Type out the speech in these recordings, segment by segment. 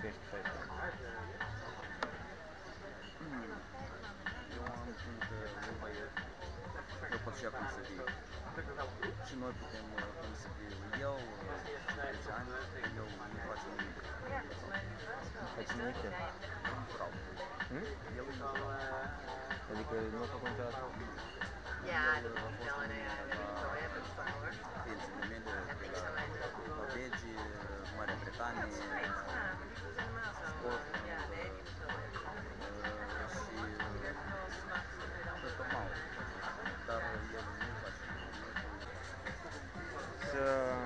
15-16 ani? Eu am sunt un băiet, eu pot și acum să fiu. Și noi putem cum să fiu. Eu, 10 ani, eu nu facem nimic. Nu faci nimic? Eu nu furau. Eu nu furau. Adică nu a făcut niciodată? El a fost la mine la pensiile mele, de la Belgii, Marea Britanie, Scotland și tot mau. Dar el nu face nimic. Să...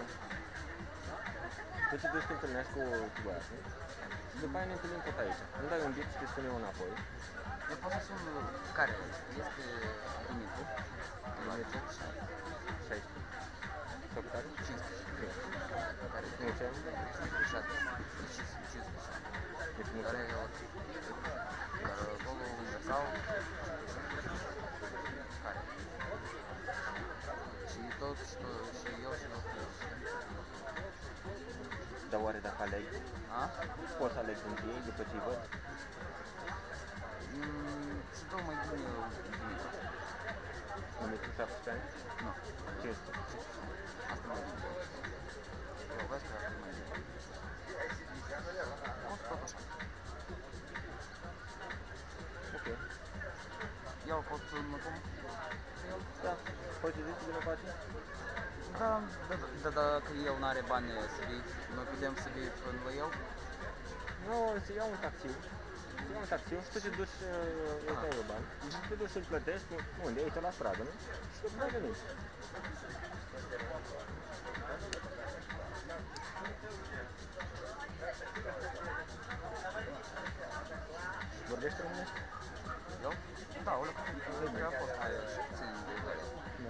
Tu te duci să te întâlnești cu băiatul și după aia ne întâlnim tot aici. Îmi dai un bip și te sun eu înapoi. Eu pot să sun care este Dumitru. Dumitru? 16. Sau cât are? 15. Care e? Mulți ani? 6. Precis 15 ani. Deci mulți Care ani? e care acolo universal. Care? Și tot și eu și eu. Dar oare dacă aleg? Poți să aleg între ei după ce-i văd? Și tot mai bine Dumitru. Dumitru 17 ani? Nu. 15. Asta mai bine. Eu vezi că asta mai bine. Poți tot așa. Ok. Eu pot să mă cum? Da. Poți să zici de la face? Da, dacă el n-are bani să vii, noi putem să vii până la el? Nu, să iau un taxiu. Să iau un taxiu și tu te duci, îți dai eu bani. Te duci să-l plătești, unde? Aici la stradă, nu? Și după aia venim. Vorbești românește? Eu? Da, o că a fost mai puțin în Bulgaria.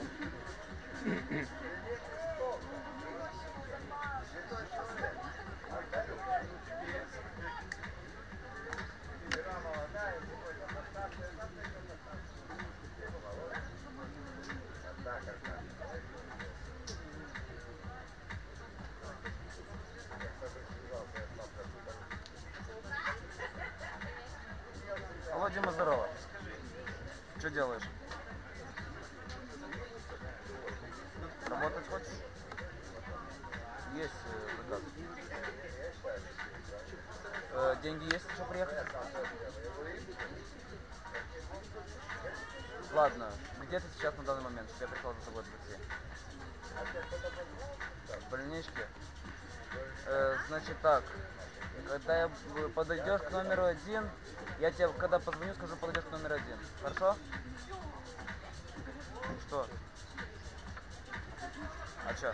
Алло, Дима, здорово. Что делаешь? Работать хочешь? Есть заказ. Деньги есть, чтобы приехать? Ладно, где ты сейчас на данный момент, чтобы я приехал за тобой такси? В больничке? Значит так, когда подойдешь к номеру 1, я тебе, когда позвоню, скажу, подойдешь к номеру 1. Хорошо? Что? А чё?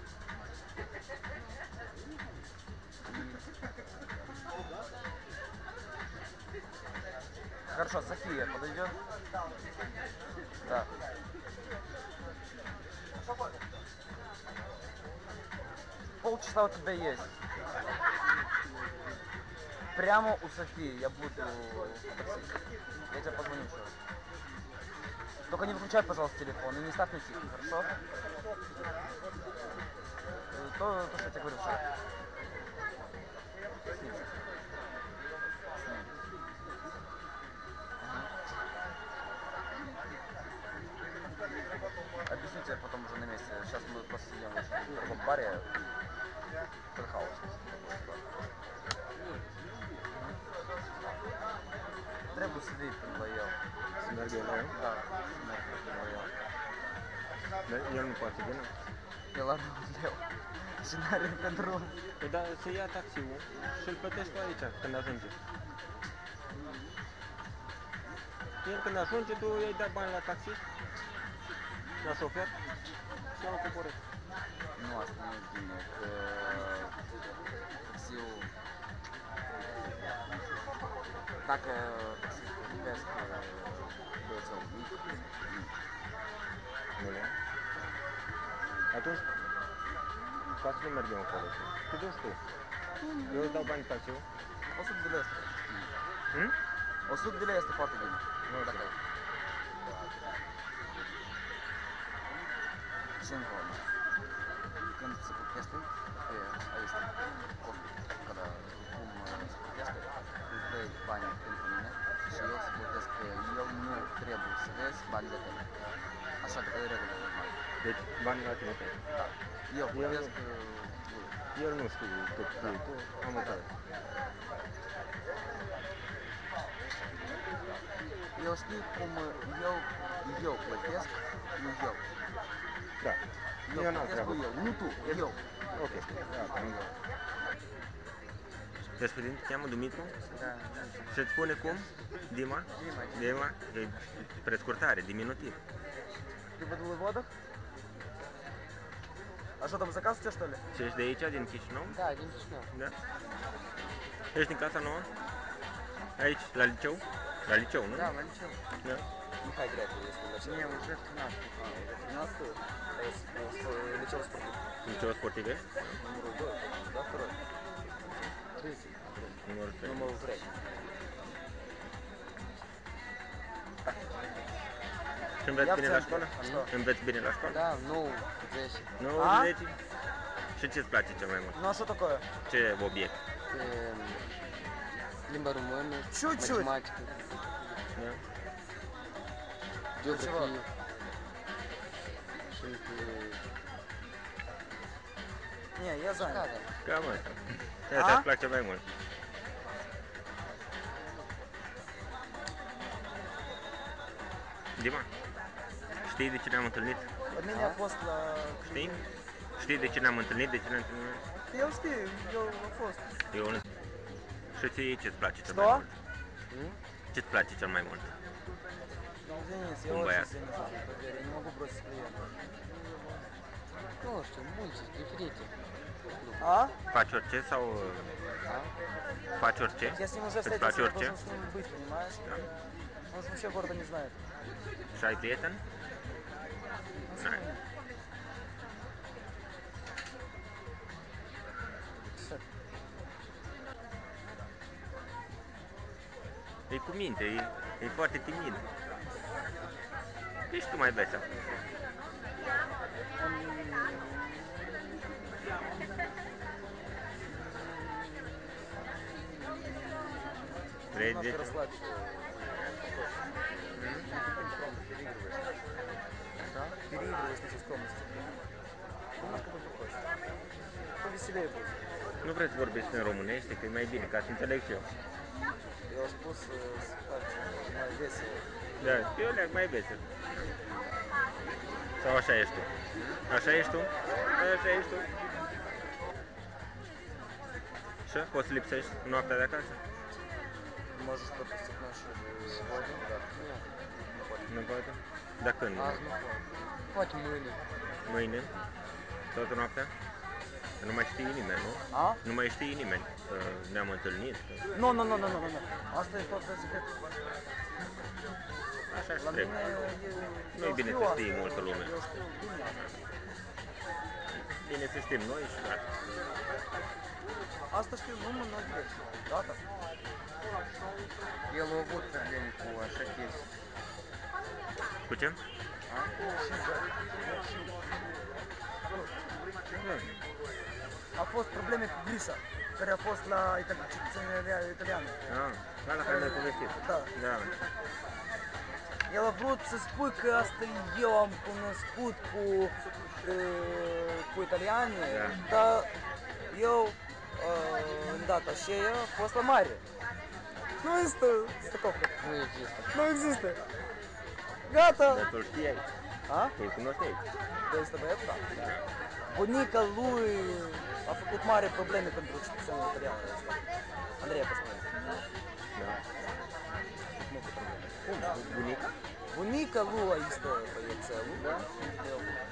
Хорошо, София подойдет? Да. Полчаса у тебя есть. Прямо у Софии я буду в такси. Я тебе позвоню еще раз. Только не выключай, пожалуйста, телефон и не ставь на тихо, хорошо? То, что я тебе говорил вчера. С ним. Объясню тебе потом уже на месте. Сейчас мы просто сидим в другом баре. Телхаус. Trebuie să vii până la el. Să merg eu la el? Da, să merg până la el. Dar el nu poate vină? El are un leu și n-are pe drum. Păi da, să ia taxiul și îl plătești tu aici când ajunge. El când ajunge, tu i-ai dat bani la taxi, la șofer și el o coborât. Nu, asta nu e bine, că taxiul, dacă taxiul privesc băiețel mic, Nu e? Atunci, ca să nu mergem acolo, te duci tu. Eu îți dau bani taxiul. 100 de lei este. 100 de lei este foarte bine. Nu, dacă ai. Și încă o dată. Când se plătește, aici, costul, când cum bani de tine. Așa, de regulă normal. Deci bani la tine pe. Da. Eu plătesc Eu nu știu cât pui tu, am uitat. Eu știu cum eu plătesc, nu eu. Da. Eu n-am plătesc treabă. cu eu, nu tu, eu. Ok. Da, Nu eu. Președinte, te cheamă Dumitru? Da. Și-ți spune cum? Dima? Dima? E prescurtare, diminutiv. Ты в Выводах? А что там, заказ у тебя, что ли? Și ești de aici, din Chișinău? Да, din Chișinău. Da. Ești din Casa Nouă? Aici, la liceu? La liceu, nu? Да, на liceu. Da. Михай Греков, если начать. Не, уже 13. Уже 13 лицей спортив. Liceu sportiv ești? Numărul 2, да, второй? Третий. Numărul 3. Numărul 3. Și înveți Ia bine la ți-am școală? așa. Înveți bine la școală? Да, ну, 10. 9 А? de 10? Și ce-ți place cel mai mult? Ну а что такое? Ce obiect? Limba română, Чуть-чуть. matematică, Da? geografie și Не, я занят. Cam asta. Ce A? ți-ar place mai mult? Dima, știi de ce ne-am întâlnit? Обменяй пост на... Știi? Știi de ce ne-am întâlnit? De ce ne-am întâlnit? Я успею, я пост. Eu nu. Și ție ce-ți place cel Что? mai mult? Ce-ți place cel mai mult? Извините, я Cum очень băiat? сильно занят, поверь, не могу бросить клиента. nu știu, multe, diferite. А? Faci orice sau faci orice? Я с ним уже Îți встретился, place я orice? должен с ним быть, понимаешь? Он же вообще города не знает. Și ai prieten? N-ai. E cu minte, e foarte timid. Ești tu mai vesel. Vrei Немножко 10? расслабься. Переигрываешь. Da? Переигрываешь на скромности. Немножко будь похож. Повеселее будет. Nu vreți să vorbiți în românește, că e mai bine, ca să înțeleg și eu. Я уж спус так, mai весело. Da, eu leag mai vesel. Sau așa ești tu? Așa ești tu? Așa ești tu? Și poți să lipsești noaptea de acasă? Можешь пропустить ночью сегодня? Да. Nu poate? Dar când? Azi nu pot. Poate mâine. Mâine? Toată noaptea? Nu mai știe nimeni, nu? А? Nu mai știe nimeni că ne-am întâlnit. Că... Ну. Asta e foarte secret. Așa și La trebuie. mine Nu e bine să știe multă lume. Eu știu bine. Bine să știm noi și gata. Asta știu numai noi trei. Gata. El a avut probleme cu așa chestii. Cu ce? A fost probleme cu Glisa, care a fost la cetățenia italiană. La care mi-ai povestit. Da. Da. El a vrut să spui că asta eu am cunoscut cu italiani, Da. dar eu în data aceea a fost la mare. Nu există stăcovcă. Nu există. Nu există. Gata. Dar tu-l știai. A? Tu-l cunoșteai. Da, este băiatul, da. Bunica lui a făcut mari probleme pentru cetățenii italiani ăsta. Andrei Apostol. Da. Multe probleme. Cum? Bunica? Bunica lui este băiețelul. Da.